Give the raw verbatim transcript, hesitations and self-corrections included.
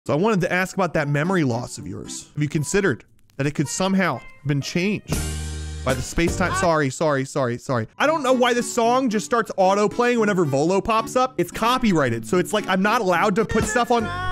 So I wanted to ask about that memory loss of yours. Have you considered that it could somehow have been changed by the space-time? Sorry, sorry, sorry, sorry. I don't know why this song just starts auto-playing whenever Volo pops up. It's copyrighted, so it's like I'm not allowed to put stuff on.